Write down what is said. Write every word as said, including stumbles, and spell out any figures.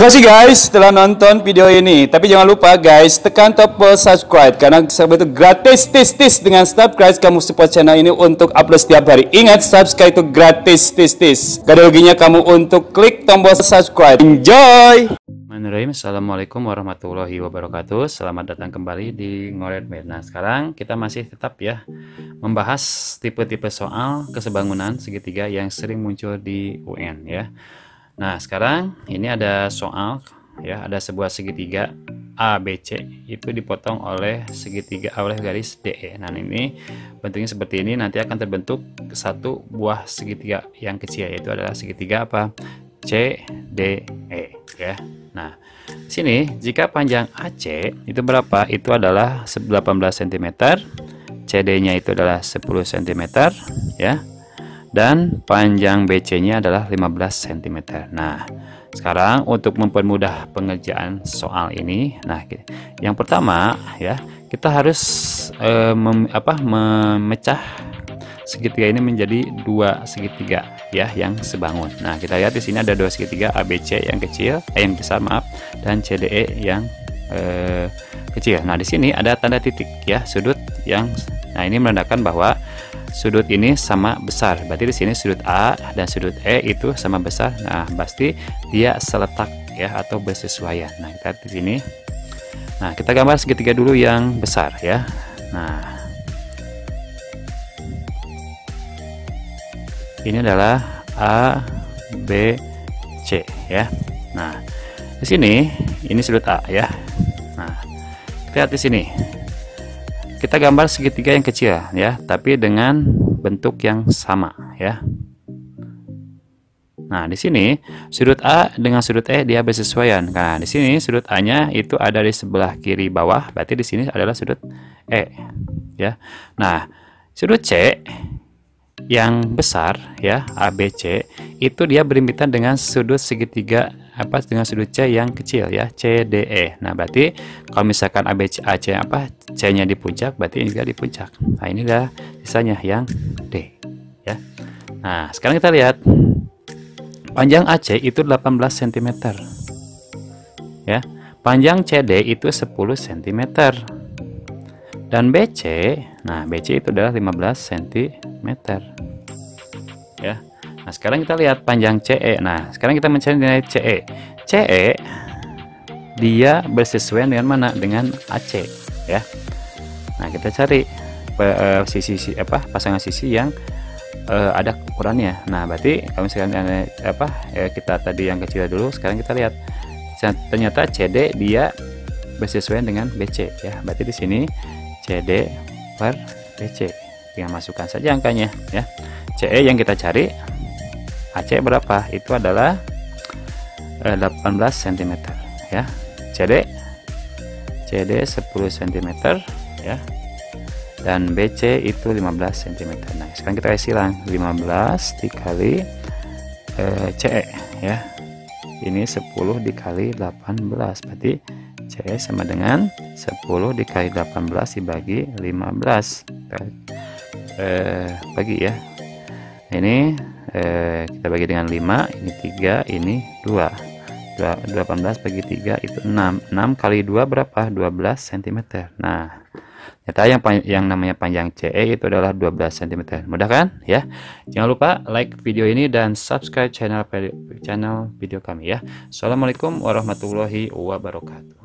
kasih guys telah nonton video ini. Tapi jangan lupa guys, tekan tombol subscribe karena itu gratis. Tis tis dengan subscribe kamu support channel ini untuk upload setiap hari. Ingat, subscribe itu gratis. Tis tis. Gak ada ruginya kamu untuk klik tombol subscribe. Enjoy. Bismillahirrahmanirrahim. Assalamualaikum warahmatullahi wabarakatuh. Selamat datang kembali di Ngoret Med. Nah, sekarang kita masih tetap ya membahas tipe-tipe soal kesebangunan segitiga yang sering muncul di U N ya. Nah, sekarang ini ada soal ya, ada sebuah segitiga A B C itu dipotong oleh segitiga oleh garis D E. Nah, ini bentuknya seperti ini, nanti akan terbentuk satu buah segitiga yang kecil, yaitu adalah segitiga apa? C D E ya. Nah, di sini jika panjang A C itu berapa? Itu adalah delapan belas sentimeter, C D-nya itu adalah sepuluh sentimeter ya. Dan panjang B C-nya adalah lima belas sentimeter. Nah, sekarang untuk mempermudah pengerjaan soal ini, nah, yang pertama ya, kita harus eh, mem, apa, memecah segitiga ini menjadi dua segitiga ya yang sebangun. Nah, kita lihat di sini ada dua segitiga A B C yang kecil, eh, yang besar maaf, dan C D E yang eh, kecil. Nah, di sini ada tanda titik ya, sudut yang, nah ini menandakan bahwa sudut ini sama besar. Berarti di sini sudut A dan sudut E itu sama besar. Nah, pasti dia seletak ya atau bersesuaian. Nah, kita di sini. Nah, kita gambar segitiga dulu yang besar ya. Nah, ini adalah A B C ya. Nah, di sini ini sudut A ya. Nah, lihat di sini. Kita gambar segitiga yang kecil ya, tapi dengan bentuk yang sama ya. Nah, di sini sudut A dengan sudut E dia bersesuaian. Nah, di sini sudut A-nya itu ada di sebelah kiri bawah, berarti di sini adalah sudut E ya. Nah, sudut C yang besar ya, A B C itu dia berimpitan dengan sudut segitiga apa dengan sudut C yang kecil ya, C D E. Nah, berarti kalau misalkan A B C A C apa C-nya di puncak, berarti ini juga di puncak. Nah, ini dah sisanya yang D ya. Nah, sekarang kita lihat panjang A C itu delapan belas sentimeter ya, panjang C D itu sepuluh sentimeter, dan B C, nah B C itu adalah lima belas sentimeter ya. Nah, sekarang kita lihat panjang C E. Nah, sekarang kita mencari nilai C E. C E dia bersesuaian dengan mana? Dengan A C ya. Nah, kita cari uh, sisi, sisi apa pasangan sisi yang uh, ada ukurannya. Nah, berarti kalau misalkan uh, apa uh, kita tadi yang kecil dulu, sekarang kita lihat ternyata C D dia bersesuaian dengan B C ya. Berarti di sini C D per B C. Tinggal masukkan saja angkanya ya. C E yang kita cari A C berapa? Itu adalah eh, delapan belas sentimeter ya. C D C D sepuluh sentimeter ya. Dan B C itu lima belas sentimeter. Nah, sekarang kita silang lima belas dikali eh, C E ya. Ini sepuluh dikali delapan belas, berarti C E sama dengan sepuluh dikali delapan belas dibagi lima belas. Kita eh, bagi ya. Ini eh, kita bagi dengan lima, ini tiga, ini dua. delapan belas bagi tiga itu enam. enam kali dua berapa? dua belas sentimeter. Nah, ternyata yang yang namanya panjang C E itu adalah dua belas sentimeter. Mudah kan ya? Jangan lupa like video ini dan subscribe channel channel video kami ya. Assalamualaikum warahmatullahi wabarakatuh.